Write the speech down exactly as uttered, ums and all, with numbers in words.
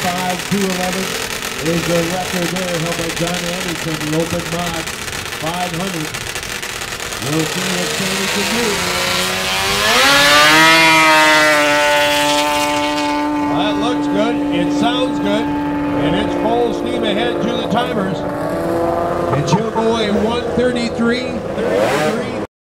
five two eleven is the record there held by John Anderson, the open mod, five hundred. We'll see what Sami can do. Well, that looks good, it sounds good, and it's full steam ahead to the timers. And she'll go a one thirty-three thirty-three.